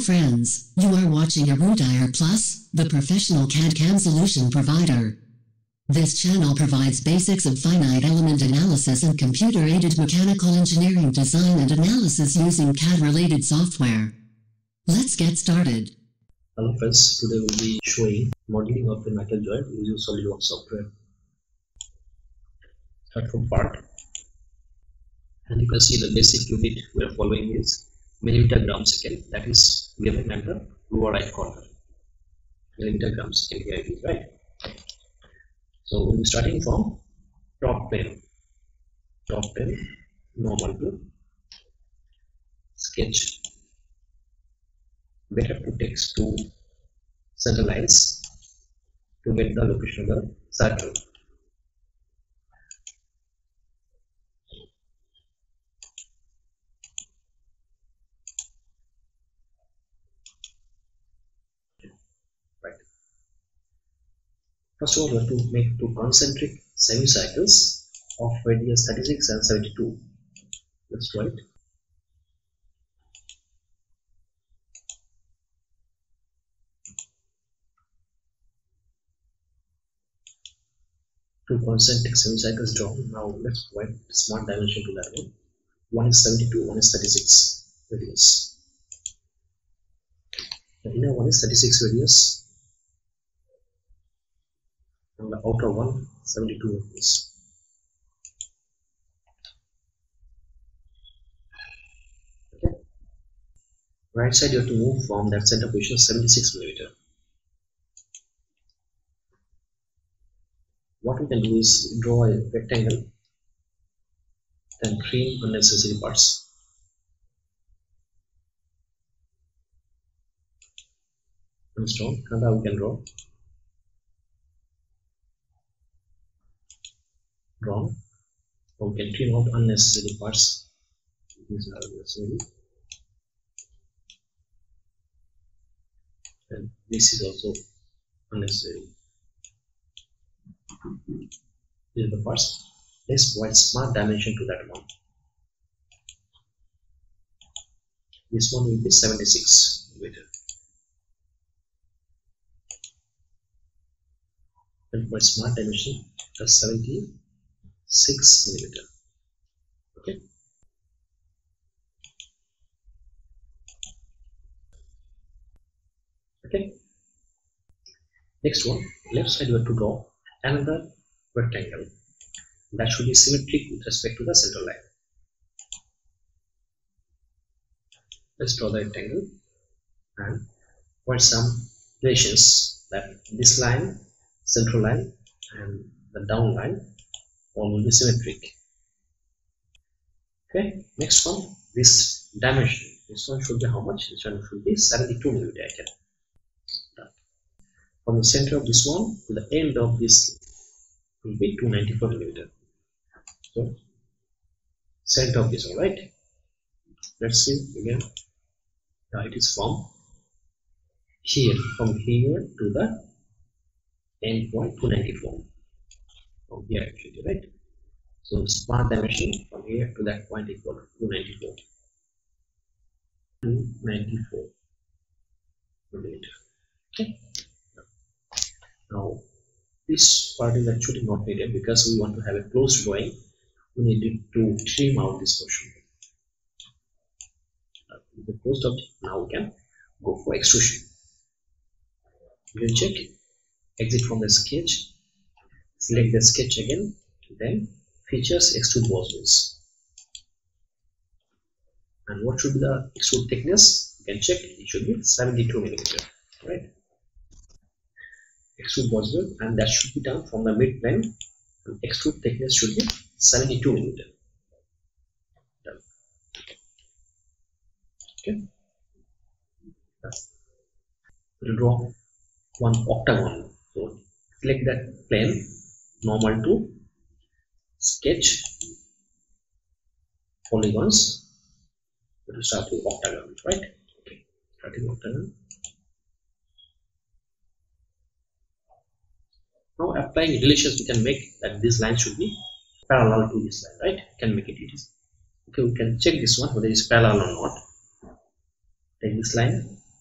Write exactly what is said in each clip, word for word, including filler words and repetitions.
friends, you are watching Arudire Plus, the professional C A D C A M solution provider. This channel provides basics of finite element analysis and computer-aided mechanical engineering design and analysis using C A D-related software. Let's get started. Hello friends, today we'll be showing modeling of the metal joint using SolidWorks software. Start from part, and you can see the basic unit we are following is millimeter gram second, that is given at the lower right corner. Millimeter gram second here it is, right? So we'll be starting from top plane. Top plane, normal to sketch. Better to text to center lines to get the location of the circle. Right. First of all, we have to make two concentric semicircles of radius thirty-six and seventy-two. Let's draw it. Two concentric semicircles drawn. Now let's provide smart dimension to that one. One is seventy-two, one is thirty-six radius. The inner one is thirty-six radius, and the outer one seventy-two radius. Okay. Right side you have to move from that center position seventy-six millimeter. What we can do is draw a rectangle, then trim unnecessary parts. And stone, and now we can draw. Drawn. Or we can trim out unnecessary parts. These are unnecessary. And this is also unnecessary. These are the parts. Let's provide smart dimension to that one. This one will be seventy-six millimeter. And for smart dimension, that's seventy-six millimeter. Okay. Okay. Next one, left side you have to draw another rectangle that should be symmetric with respect to the center line. Let's draw the rectangle and put some relations that this line, central line, and the down line all will be symmetric. Okay, next one, this dimension. This one should be how much? This one should be seventy-two millimeter. From the center of this one to the end of this will be two ninety-four millimeter. So center of this one, right? Let's see again. Now it is from here, from here to the end point two ninety-four. From here actually, right? So smart dimension from here to that point equal to two ninety-four. two ninety-four millimeter. Okay. Now this part is actually not needed because we want to have a closed drawing. We need to trim out this portion. With the closed object, now we can go for extrusion. You can check, exit from the sketch, select the sketch again, then features extrude boswells. And what should be the extrude thickness? You can check, it should be seventy-two millimeter, right? Extrude boswell, and that should be done from the mid plane. And extrude thickness should be seventy-two millimeter. Done. Okay. We'll draw one octagon. So select that plane, normal to sketch polygons. We'll start with octagon, right? Okay. Starting octagon. Now applying relations, we can make that this line should be parallel to this line, right? We can make it easy. Okay, we can check this one whether it is parallel or not. Take this line,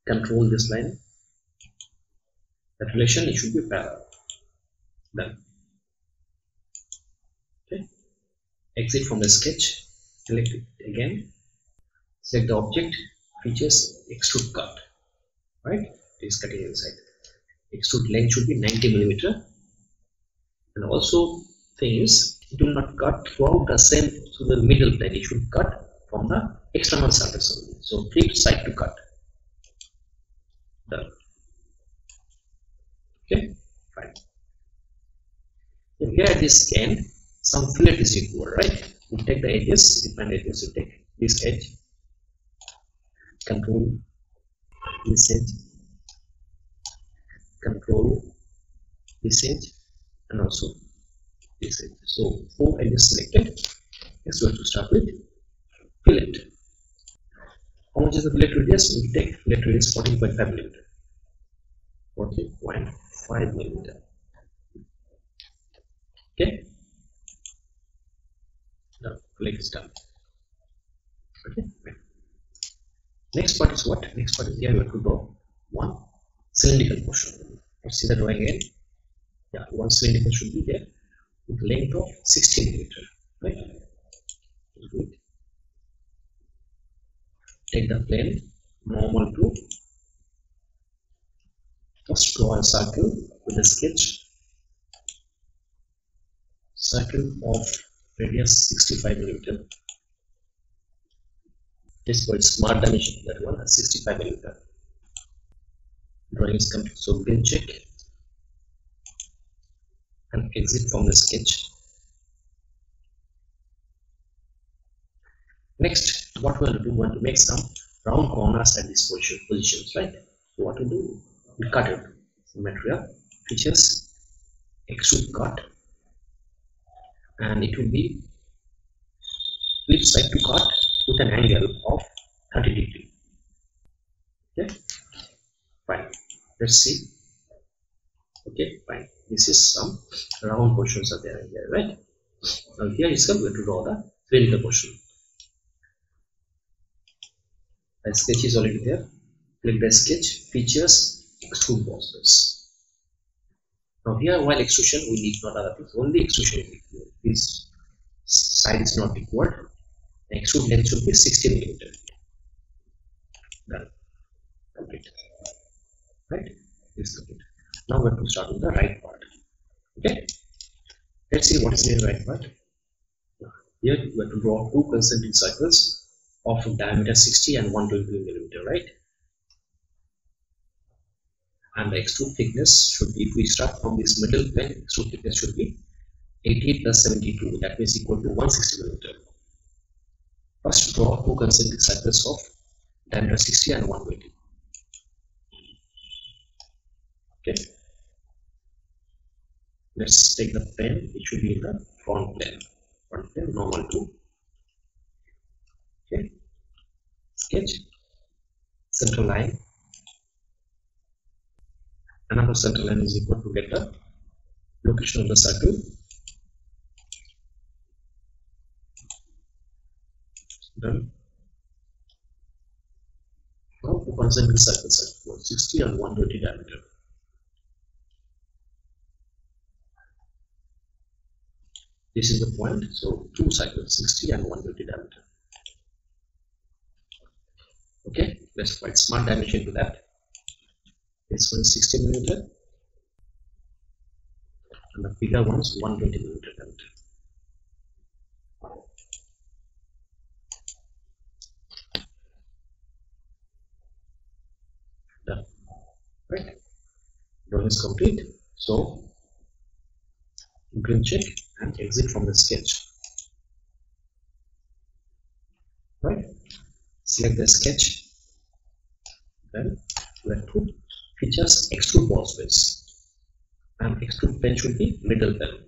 control this line. That relation, it should be parallel. Done. Okay. Exit from the sketch. Select it again. Select the object, features, extrude cut. Right? It is cutting inside. Extrude length should be ninety millimeter. And also, thing is, it will not cut throughout the same to the middle plane. It should cut from the external surface only. So flip side to cut. Done. Okay, fine. And here at this end, some fillet is required, right? We take the edges, different edges. We take this edge, control this edge, control this edge, and also this edge. So four edges selected. Next, we have to start with fillet. How much is the fillet radius? We take fillet radius fourteen point five millimeter. fourteen point five millimeter. Okay. Now fillet is done. Okay. Next part is what? Next part is here we have to draw one cylindrical portion. Let's see the drawing again. Yeah, one cylindrical should be there with length of sixteen millimeter. Right? Good. Take the plane normal to first draw a circle with a sketch. Circle of radius sixty-five millimeter. This for smart dimension, that one has sixty-five millimeter. Drawing is complete. So green check and exit from the sketch. Next, what we will do, we want to make some round corners at this position, positions, right? So what we do, we cut it. So material, features, extrude cut, and it will be flip side to cut with an angle of thirty degree. Okay, fine. Let's see. Okay, fine. This is some round portions are there here, right? Now here is going to draw the cylindrical portion. The sketch is already there. Click the sketch, features, extrude boss base. Now here, while extrusion, we need not other things. Only extrusion is required. This side is not required. The extrude length should be sixty millimeter. Done. Complete. Right? This is complete. Now we have to start with the right part. Okay. Let's see what is the right part. Here we have to draw two concentric circles of diameter sixty and one hundred twenty millimeter, right? And the extrude thickness should be, if we start from this middle plane, extrude thickness should be eighty plus seventy-two, that means equal to one hundred sixty millimeter. First draw two concentric circles of diameter sixty and one hundred twenty. Okay. Let's take the plane, it should be in the front plane. Front plane, normal to. Okay. Sketch, center line. Another center line is equal to get the location of the circle. Done. Now to concentric circles at sixty and one hundred twenty diameter. This is the point. So two cycles, sixty and one hundred twenty diameter. Okay, let's provide smart dimension to that. This one is sixty millimeter, and the bigger one is one hundred twenty millimeter diameter. Done. Right. Drawing is complete. So green check and exit from the sketch. Right. Select the sketch. Then we have to features extrude wall space, and extrude plane should be middle plane.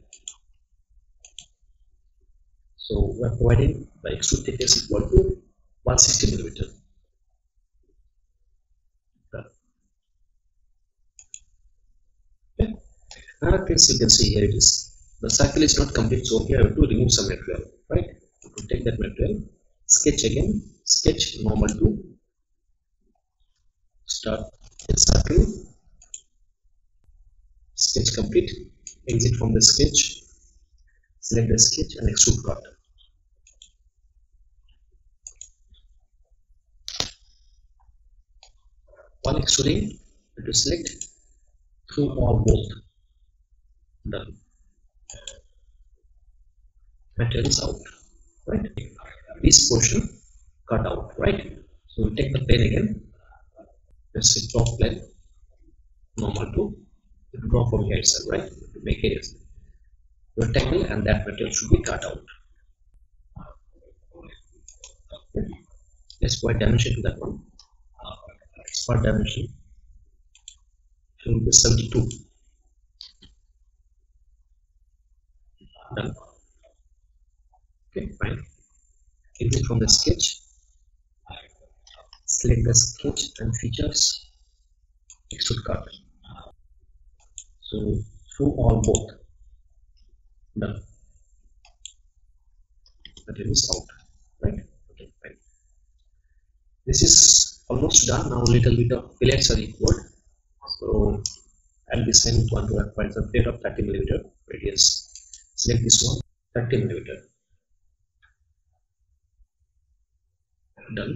So we are providing the extrude thickness equal to one hundred sixty millimeter. Okay. Another thing you can see here it is the circle is not complete, so here I have to remove some material. Right? To take that material, sketch again, sketch normal to start S R two, sketch complete, exit from the sketch, select the sketch and extrude cut. While extruding, to select through or both. Done. Material is out. Right. This portion cut out. Right. So we take the plane again. Let's say top plane. Normal to draw from here itself. Right. To make it rectangle and that material should be cut out. Okay. Let's provide dimension to that one. Part dimension should be seventy-two. Done. Okay, fine. Exit from the sketch. Select the sketch and features. Extrude cut. So through all both. Done. Material is out. Right? Okay, fine. This is almost done. Now little bit of fillets are required. So at this time we want to apply some plate of thirty millimeter radius. Select this one, thirty millimeter. Done.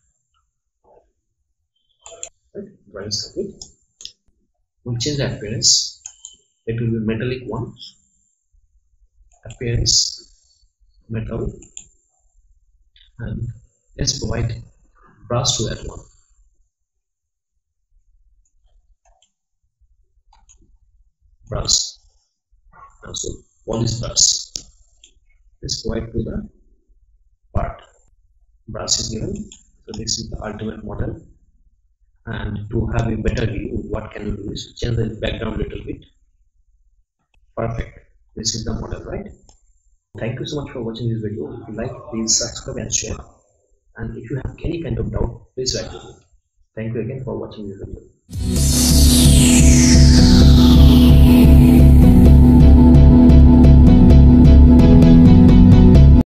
Right, drawing is complete. We'll change the appearance. It will be metallic one. Appearance metal, and let's provide brass to that one. Brass. Also polish brass. Let's provide to the part. Brass is given. So this is the ultimate model. And to have a better view, what can we do is change the background a little bit. Perfect. This is the model, right? Thank you so much for watching this video. If you like, please subscribe and share. And if you have any kind of doubt, please write to me. Thank you again for watching this video.